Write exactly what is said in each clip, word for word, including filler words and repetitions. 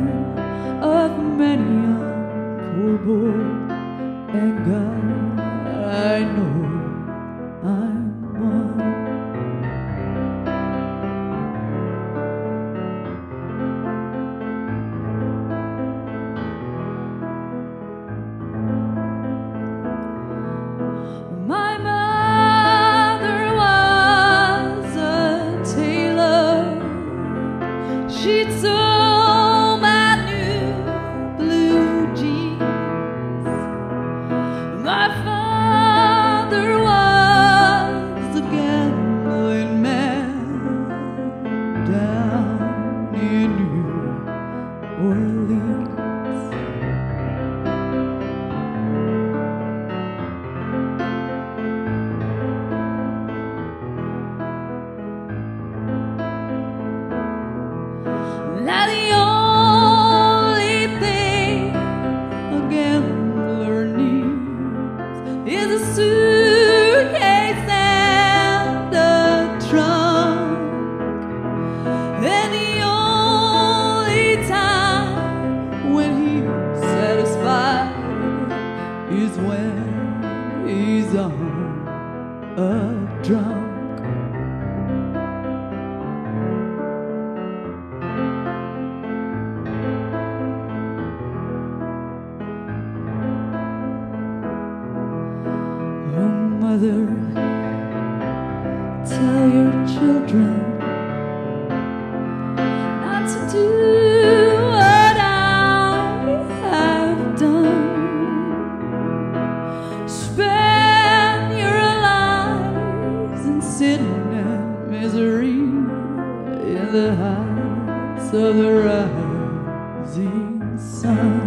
ruin of many a poor boy. And God, I know I'm one. My mother was a tailor. She'd sew my new blue jeans. My father was a gambling man down in New Orleans. Now the only thing a gambler needs is a suitcase and a trunk. And the only time when he's satisfied is when he's on a drunk. Oh, mother, tell your children not to do what I have done. Spend your lives in sin and misery in the heights of the rising sun.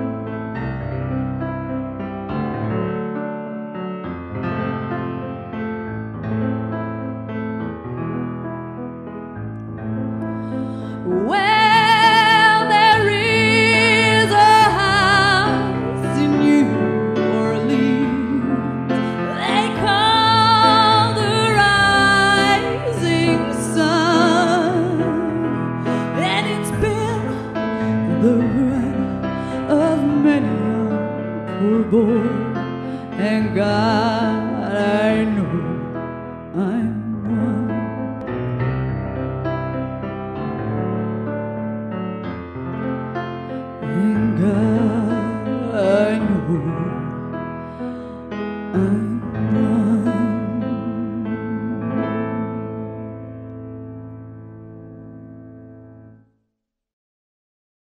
Well, there is a house in New Orleans they call the Rising Sun, and it's been the ruin of many a poor boy. And God,